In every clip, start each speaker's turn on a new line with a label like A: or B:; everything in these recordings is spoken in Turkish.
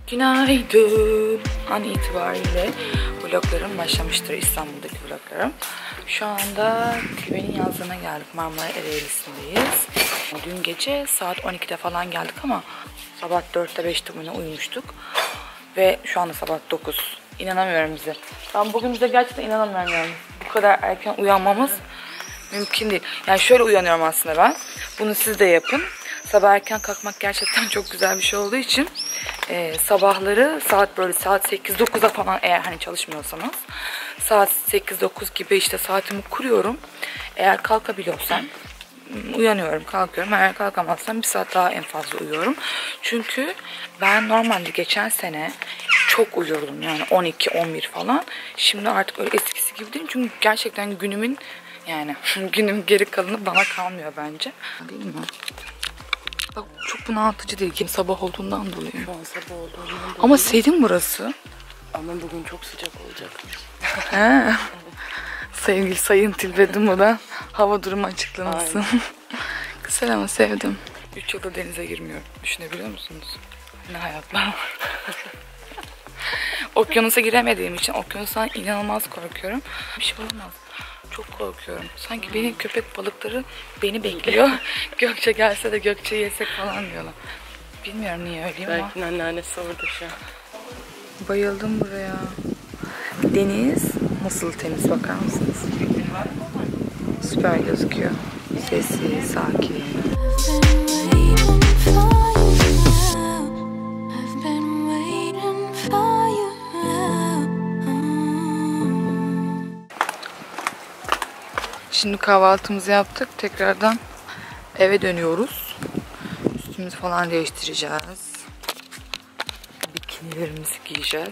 A: Günaydın. An itibariyle vloglarım başlamıştır, İstanbul'daki vloglarım. Şu anda Tilbe'nin yazlığına geldik. Marmara Ereğlisi'ndeyiz. Dün gece saat 12'de falan geldik ama sabah 4'te 5'te uyumuştuk. Ve şu anda sabah 9. İnanamıyorum bize. Ben bugün bize gerçekten inanamıyorum yani. Bu kadar erken uyanmamız mümkün değil. Yani şöyle uyanıyorum aslında ben. Bunu siz de yapın. Sabah erken kalkmak gerçekten çok güzel bir şey olduğu için sabahları saat 8-9'a falan, eğer hani çalışmıyorsanız saat 8-9 gibi işte saatimi kuruyorum. Eğer kalkabiliyorsam uyanıyorum, kalkıyorum. Eğer kalkamazsam bir saat daha en fazla uyuyorum. Çünkü ben normalde geçen sene çok uyuyordum, yani 12-11 falan. Şimdi artık öyle eskisi gibi değilim. Çünkü gerçekten günümün günüm geri kalanı bana kalmıyor bence. Değil mi? Bak, çok bunaltıcı değil. Sabah olduğundan dolayı.
B: Şu an sabah olduğundan dolayı.
A: Ama serin burası.
B: Ama bugün çok sıcak olacak.
A: He. Sevgili Sayın Tilbe Dumu'dan hava durumu açıklaması. Güzel ama sevdim. 3 yılda denize girmiyorum. Düşünebiliyor musunuz? Ne hayatlar var. Okyanusa giremediğim için okyanustan inanılmaz korkuyorum. Bir şey olmaz. Çok korkuyorum. Sanki benim köpek balıkları beni bekliyor. Gökçe gelse de Gökçe yesek falan diyorlar. Bilmiyorum niye öyleyim ama.
B: Belki anneannesi orada şu an.
A: Bayıldım buraya. Deniz nasıl temiz, bakar mısınız? Süper gözüküyor. Sessiz, sakin. Şimdi kahvaltımızı yaptık. Tekrardan eve dönüyoruz. Üstümüzü falan değiştireceğiz. Bikinilerimizi giyeceğiz.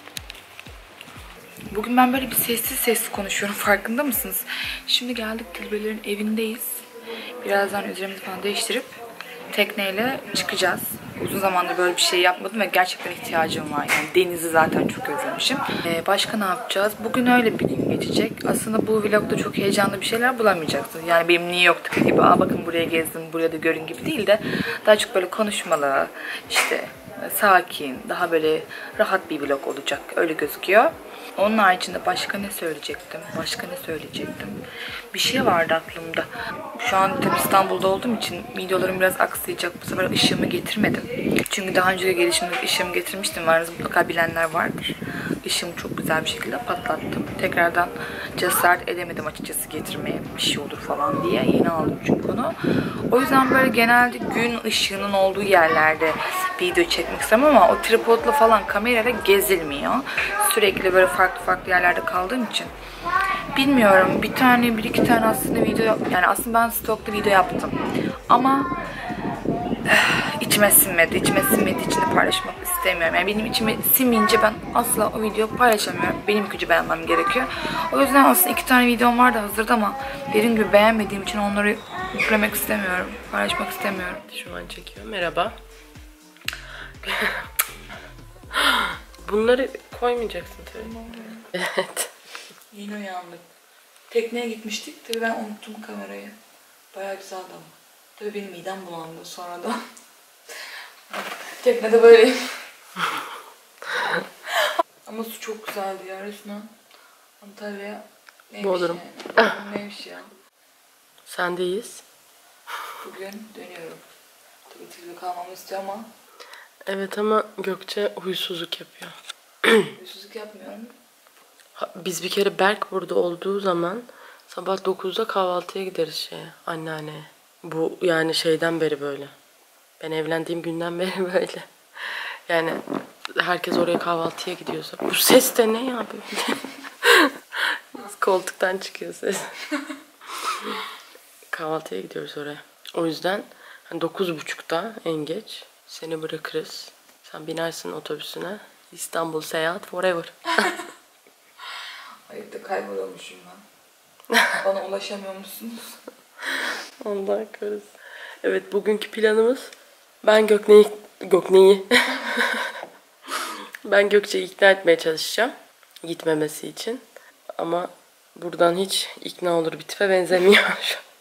A: Bugün ben böyle bir sessiz konuşuyorum. Farkında mısınız? Şimdi geldik, Tilbe'lerin evindeyiz. Birazdan üzerimizi falan değiştirip tekneyle çıkacağız. Uzun zamandır böyle bir şey yapmadım ve gerçekten ihtiyacım var. Yani denizi zaten çok özlemişim. Başka ne yapacağız? Bugün öyle bir gün geçecek. Aslında bu vlogda çok heyecanlı bir şeyler bulamayacaksınız. Yani benim New York'taki gibi bakın buraya gezdim, buraya da görün gibi değil de daha çok böyle konuşmalı, işte sakin, daha böyle rahat bir vlog olacak. Öyle gözüküyor. Onun haricinde başka ne söyleyecektim? Bir şey vardı aklımda. Şu an tabii İstanbul'da olduğum için videolarım biraz aksayacak. Bu sefer ışığımı getirmedim. Çünkü daha önce gelişimde ışığımı getirmiştim. Varınız mutlaka bilenler vardır. Işığımı çok güzel bir şekilde patlattım. Tekrardan cesaret edemedim açıkçası getirmeye, bir şey olur falan diye. Yeni aldım çünkü onu. O yüzden böyle genelde gün ışığının olduğu yerlerde video çekmek istedim ama o tripodla falan kamerayla gezilmiyor. Sürekli böyle farklı yerlerde kaldığım için. Bilmiyorum, bir iki tane aslında video, yani aslında ben stokta video yaptım. Ama içime sinmedi. İçime sinmediği için de paylaşmak istemiyorum. Yani benim içime sinmeyince ben asla o videoyu paylaşamıyorum. Benim gücü beğenmem gerekiyor. O yüzden aslında 2 tane videom vardı hazırda ama dediğim gibi beğenmediğim için onları yüklemek istemiyorum. Paylaşmak istemiyorum.
B: Şu an çekiyor. Merhaba. Bunları koymayacaksın tabii. Evet.
A: Yeni uyandık. Tekneye gitmiştik. Tabii ben unuttum kamerayı. Bayağı güzeldi ama. Tabii benim midem bulandı sonradan. Teknede böyleyim. Ama su çok güzeldi ya resmen. Antalya neymiş
B: Bodrum.
A: yani. Neymiş ya.
B: Sendeyiz.
A: Bugün dönüyorum. Tabii Tilbe kalmamı istiyor ama.
B: Evet ama Gökçe huysuzluk yapıyor.
A: Huysuzluk yapmıyorum.
B: Biz bir kere Berk burada olduğu zaman sabah 9'da kahvaltıya gideriz anneanneye. Bu yani şeyden beri böyle. Ben evlendiğim günden beri böyle. Yani herkes oraya kahvaltıya gidiyorsa. Bu ses de ne ya böyle? Koltuktan çıkıyor ses. Kahvaltıya gidiyoruz oraya. O yüzden 9.30'da en geç seni bırakırız. Sen binersin otobüsüne. İstanbul seyahat forever.
A: Ayıpta kayboluyormuşum ben. Bana ulaşamıyor musunuz?
B: Allah korusun. Evet, bugünkü planımız ben Gökne'yi ben Gökçe'yi ikna etmeye çalışacağım gitmemesi için. Ama buradan hiç ikna olur bir tipe benzemiyor şu an.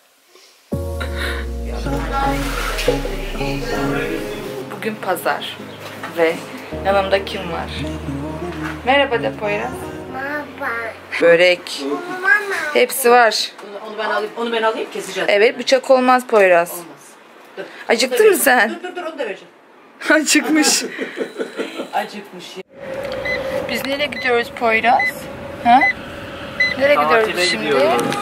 A: Bugün pazar ve Yanımda kim var? Merhaba de Poyraz.
C: Baba.
A: Börek. Hepsi var.
B: Onu ben alayım keseceğiz.
A: Evet, bıçak olmaz Poyraz.
B: Olmaz. Dur.
A: Acıktın mı sen?
B: Dur onu da vereceğim.
A: Acıkmış.
B: Acıkmış.
A: Biz nereye gidiyoruz Poyraz? Ha? Nereye gidiyoruz şimdi?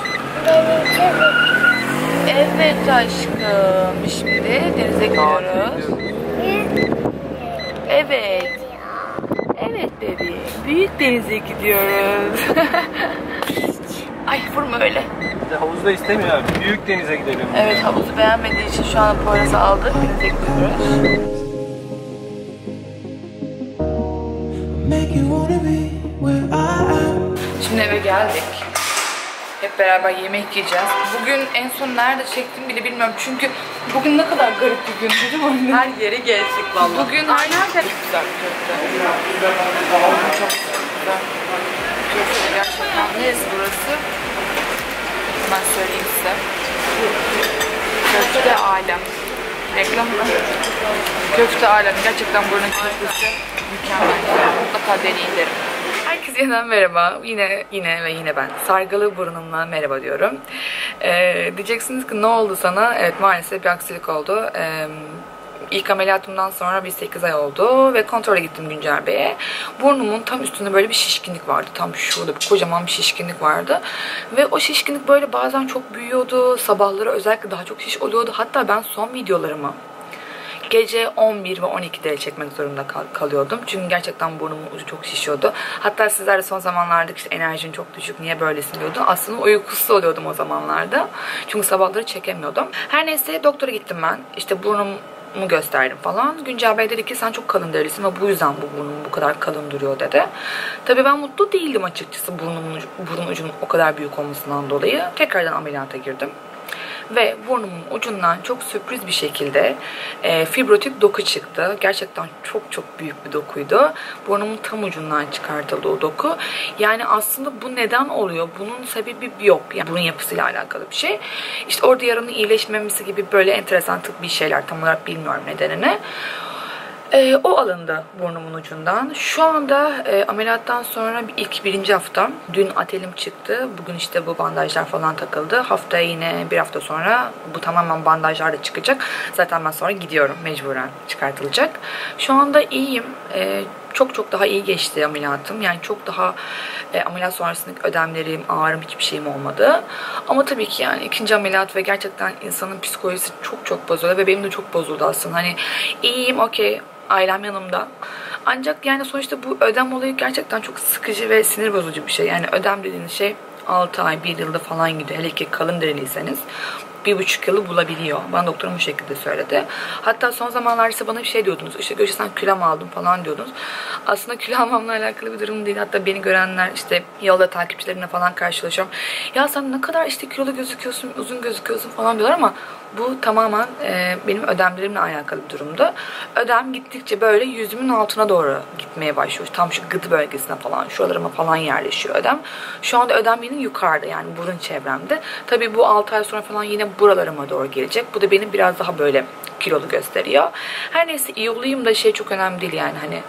A: Evet aşkım. Şimdi denize gidiyoruz. Evet. Evet bebeğim. Büyük denize gidiyoruz. Ay vurma öyle.
D: Havuzda istemiyor abi. Büyük denize gidelim.
A: Evet, havuzu beğenmediği için şu an Poyraz'ı aldık. Denize gidiyoruz. Şimdi eve geldik. Hep beraber yemek yiyeceğiz. Bugün en son nerede çektim bile bilmiyorum. Çünkü bugün ne kadar garip bir gündü değil mi anne?
B: Her yeri gezdik vallahi.
A: Bugün aynen çok güzel bir köfte. Çok güzel. Köfte gerçekten. Neresi burası? Ben söyleyeyim size. Köfte alem. Reklam mı? Köfte alem. Gerçekten buranın köftesi mükemmel. Mutlaka deneyin derim. Herkese yeniden merhaba. Yine ben. Sargılı burnumla merhaba diyorum. Diyeceksiniz ki ne oldu sana? Evet, maalesef bir aksilik oldu. İlk ameliyatımdan sonra bir 8 ay oldu ve kontrole gittim Güncel Bey'e. Burnumun tam üstünde böyle bir şişkinlik vardı. Tam şurada bir kocaman bir şişkinlik vardı. Ve o şişkinlik böyle bazen çok büyüyordu. Sabahları özellikle daha çok şiş oluyordu. Hatta ben son videolarımı gece 11 ve 12'de çekmek zorunda kalıyordum. Çünkü gerçekten burnumun ucu çok şişiyordu. Hatta sizler de son zamanlarda işte enerjin çok düşük, niye böylesin diyordun. Aslında uykusuz oluyordum o zamanlarda. Çünkü sabahları çekemiyordum. Her neyse doktora gittim ben. İşte burnumu gösterdim falan. Güncel Bey dedi ki sen çok kalın derilisin ve bu yüzden bu burnum bu kadar kalın duruyor dedi. Tabii ben mutlu değildim açıkçası burun ucunun o kadar büyük olmasından dolayı. Tekrardan ameliyata girdim. Ve burnumun ucundan çok sürpriz bir şekilde fibrotik doku çıktı. Gerçekten çok büyük bir dokuydu. Burnumun tam ucundan çıkartıldı o doku. Yani aslında bu neden oluyor? Bunun sebebi yok. Yani burun yapısıyla alakalı bir şey. İşte orada yaranın iyileşmemesi gibi böyle enteresan tıbbi şeyler, tam olarak bilmiyorum nedenini. O alındı burnumun ucundan. Şu anda ameliyattan sonra ilk birinci haftam. Dün atelim çıktı. Bugün işte bu bandajlar falan takıldı. Haftaya yine bir hafta sonra bu tamamen bandajlar da çıkacak. Zaten ben sonra gidiyorum. Mecburen çıkartılacak. Şu anda iyiyim. Çok daha iyi geçti ameliyatım. Yani çok daha ameliyat sonrasındaki ödemlerim, ağrım, hiçbir şeyim olmadı. Ama tabii ki yani ikinci ameliyat ve gerçekten insanın psikolojisi çok bozuluyor ve benim de çok bozuldu aslında. Hani iyiyim, okey. Ailem yanımda. Ancak yani sonuçta bu ödem olayı gerçekten çok sıkıcı ve sinir bozucu bir şey. Yani ödem dediğiniz şey 6 ay, 1 yılda falan gidiyor. Hele ki kalın deriliyseniz 1,5 yılı bulabiliyor. Bana doktorum bu şekilde söyledi. Hatta son zamanlarda ise bana bir şey diyordunuz. İşte Gökçe sen kilo mu aldın falan diyordunuz. Aslında kilo almamla alakalı bir durum değil. Hatta beni görenler işte yolda takipçilerimle falan karşılaşıyorum. Ya sen ne kadar işte kilolu gözüküyorsun, uzun gözüküyorsun falan diyorlar ama bu tamamen benim ödemlerimle alakalı bir durumdu. Ödem gittikçe böyle yüzümün altına doğru gitmeye başlıyor. Tam şu gıdı bölgesine falan, şuralarıma falan yerleşiyor ödem. Şu anda ödem benim yukarıda, yani burun çevremde. Tabii bu 6 ay sonra falan yine buralarıma doğru gelecek. Bu da beni biraz daha böyle kilolu gösteriyor. Her neyse iyi olayım da şey çok önemli değil yani hani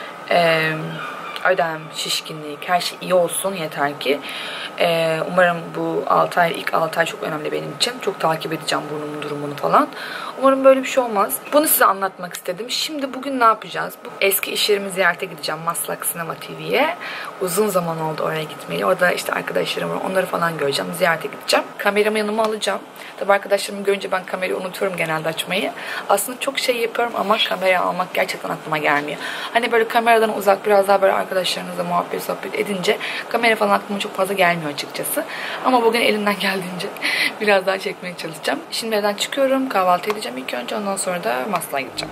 A: ödem, şişkinlik, her şey iyi olsun yeter ki. Umarım bu ilk 6 ay çok önemli benim için. Çok takip edeceğim burnumun durumunu falan. Umarım böyle bir şey olmaz. Bunu size anlatmak istedim. Şimdi bugün ne yapacağız? Bu eski iş yerimi ziyarete gideceğim. Maslak Sinema TV'ye. Uzun zaman oldu oraya gitmeyeli. Orada işte arkadaşlarım var. Onları falan göreceğim. Ziyarete gideceğim. Kameramı yanıma alacağım. Tabii arkadaşlarımı görünce ben kamerayı unutuyorum genelde açmayı. Aslında çok şey yapıyorum ama kamera almak gerçekten aklıma gelmiyor. Hani böyle kameradan uzak biraz daha böyle arkadaşlarınızla muhabbet sohbet edince kamera falan aklıma çok fazla gelmiyor açıkçası. Ama bugün elimden geldiğince biraz daha çekmeye çalışacağım. Şimdi evden çıkıyorum. Kahvaltı edeceğim ilk önce. Ondan sonra da Maslak'a gideceğim.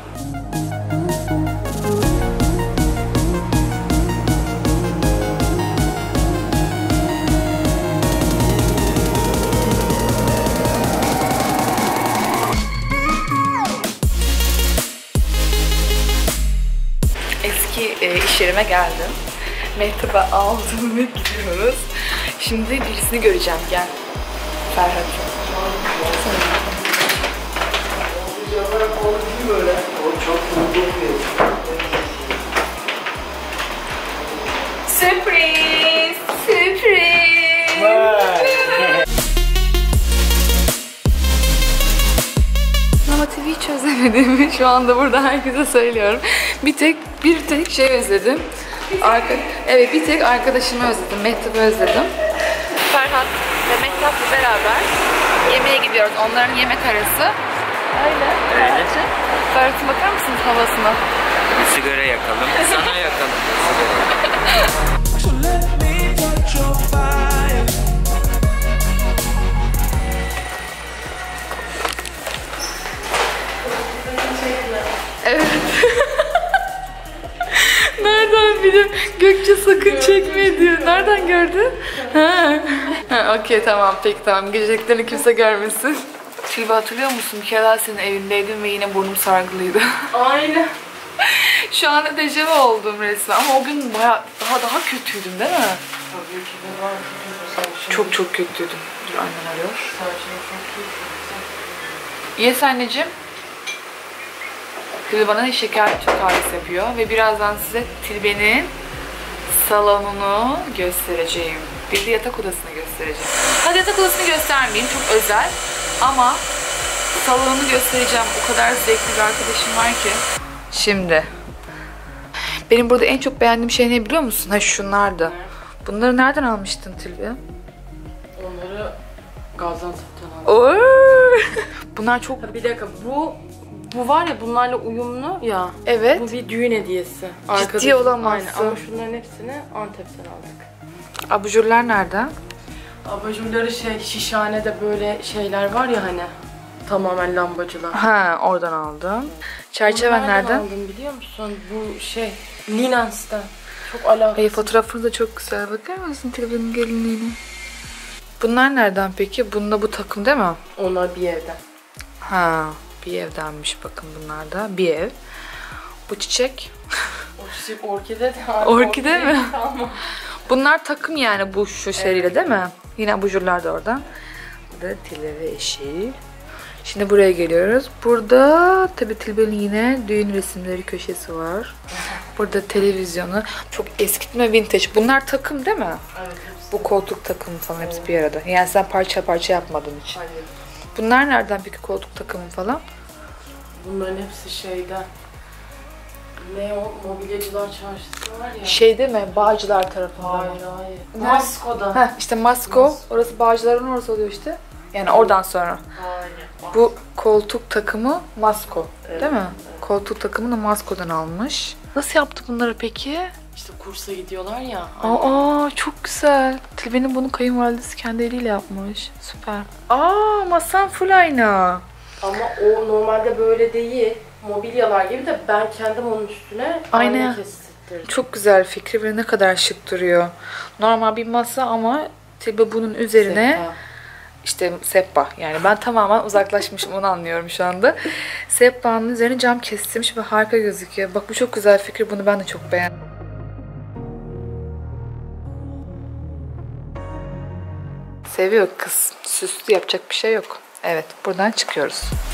A: Eski iş yerime geldim. Mehtap'ı aldım ve gidiyoruz. Şimdi birisini göreceğim. Gel. Ferhat. Sürpriz! Sürpriz! Ama TV'yi çözemedim. Şu anda burada herkese söylüyorum. Bir tek şey özledim. Evet, bir tek arkadaşımı özledim. Mehtap'ı özledim. Ferhat ve Mehtap'la beraber yemeğe gidiyoruz. Onların yemek arası. Öyle. Ferhat'ın bakar mısınız havasına?
C: Bir sigara yakalım. Sana yakalım.
A: Evet. Nereden bileyim? Gökçe sakın çekme diyor. Nereden gördün? Ha, okey tamam, peki tamam. Geceliklerini kimse görmesin. Tilbe, hatırlıyor musun? Bir kere daha senin evindeydim ve yine burnum sargılıydı.
B: Aynen.
A: Şu anda dejavu oldum resmen ama o gün bayağı daha kötüydüm değil mi?
B: Tabii ki de var.
A: Çok kötüydüm. Dur, annem arıyor.
B: Saçını çok iyi.
A: Yes anneciğim. Tilbe bana şekerli Türk kahvesi yapıyor ve birazdan size Tilbe'nin salonunu göstereceğim. Bir de yatak odasını göstereceğim. Hadi yatak odasını göstermeyeyim, çok özel ama salonunu göstereceğim. O kadar zevkli bir arkadaşım var ki. Şimdi benim burada en çok beğendiğim şey ne biliyor musun? Ha, şunlardı. Bunları nereden almıştın Tilbe?
B: Onları Gaziantep'ten aldım.
A: Oo! Bunlar çok...
B: Bir dakika, bu var ya, bunlarla uyumlu ya.
A: Evet.
B: Bu bir düğün hediyesi.
A: Ciddi olamazsın.
B: Aynen, ama şunların hepsini Antep'ten aldık.
A: Abajurlar nerede?
B: Abajurları Şişhane'de böyle şeyler var ya hani. Tamamen lambacılar.
A: Ha, oradan aldım. Çerçeven
B: Bunu
A: nereden?
B: aldım biliyor musun? Bu Linens'ten. Çok alakasız.
A: Ay, fotoğrafınız da çok güzel. Bakar mısın Tilbe'nin gelinliğine? Bunlar nereden peki? Bununla bu takım değil mi?
B: Onlar bir evden.
A: Ha, bir evdenmiş bakın bunlar da. Bir ev. Bu çiçek.
B: O çiçek orkide de.
A: Orkide mi?
B: Tamam.
A: Bunlar takım yani bu şu seriyle değil mi? Yine abajurlar da oradan. Bu da Tilbe ve eşi. Şimdi buraya geliyoruz. Burada tabii Tilbe'nin yine düğün resimleri köşesi var. Burada televizyonu. Çok eskitme, vintage. Bunlar takım değil mi?
B: Evet.
A: Bu koltuk takımı falan hepsi bir arada. Yani sen parça parça yapmadığın için.
B: Hayır.
A: Bunlar nereden peki, koltuk takımı falan?
B: Bunların hepsi şeyden. Ne o mobilyacılar çarşısı var ya.
A: Şey değil mi? Bağcılar tarafından.
B: Hayır. Masko'da.
A: Heh, işte Masko. Orası Bağcılar'ın orası oluyor işte. Yani oradan sonra.
B: Hayır.
A: Bu koltuk takımı Masko.
B: Evet,
A: Değil mi?
B: evet.
A: Koltuk takımını Masko'dan almış. Nasıl yaptı bunları peki?
B: İşte kursa gidiyorlar ya.
A: Aa, çok güzel. Tilbe'nin bunu kayınvalidesi kendi eliyle yapmış. Süper. Aa, masan full aynı.
B: Ama o normalde böyle değil. Mobilyalar gibi de ben kendim onun üstüne ayna kestirdim.
A: Çok güzel fikri ve ne kadar şık duruyor. Normal bir masa ama Tilbe bunun üzerine işte sehpa. Yani ben tamamen uzaklaşmışım, onu anlıyorum şu anda. Sehpanın üzerine cam kestirmiş ve harika gözüküyor. Bak, bu çok güzel fikir. Bunu ben de çok beğendim. Seviyor kız. Süslü, yapacak bir şey yok. Evet, buradan çıkıyoruz.